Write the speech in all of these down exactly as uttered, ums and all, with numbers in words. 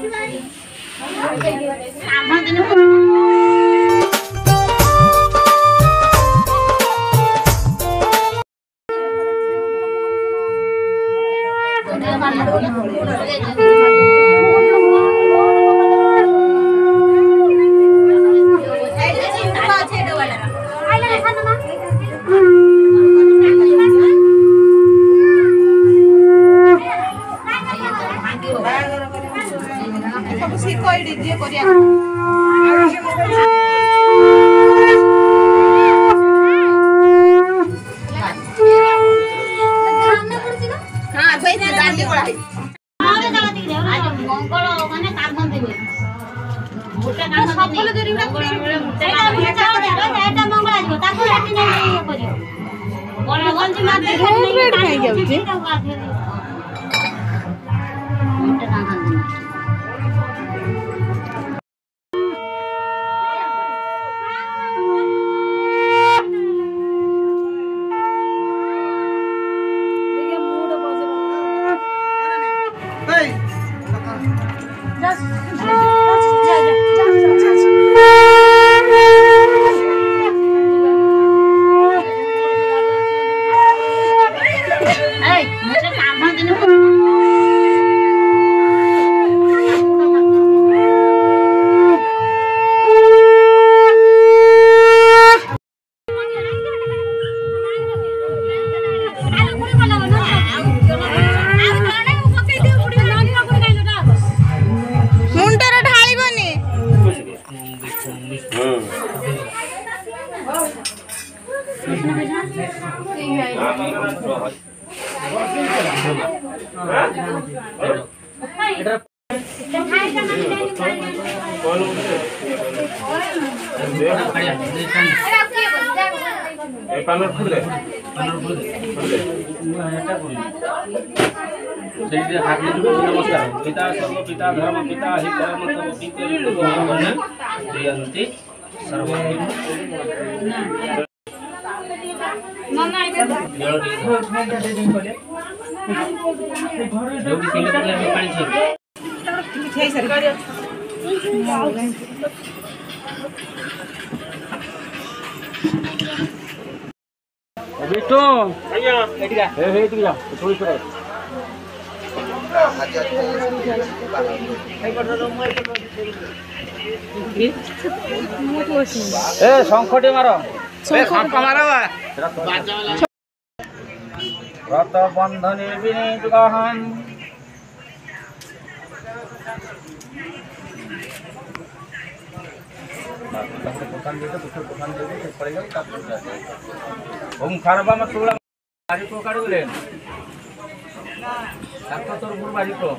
नमस्कार पिता सर्व पिता धर्म पिता हि परम जयंती सर्व बिट्टू भैया एटिका हे हे एटिका थोड़ी थोड़ी ए शंखटे मारो ए शंख मारो रत बंधने विनीत गहन ओम खारबा मत तुला बारी को काढू ले सात तोर गुर बारी को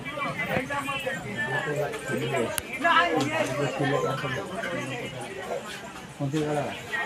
कोणती वाला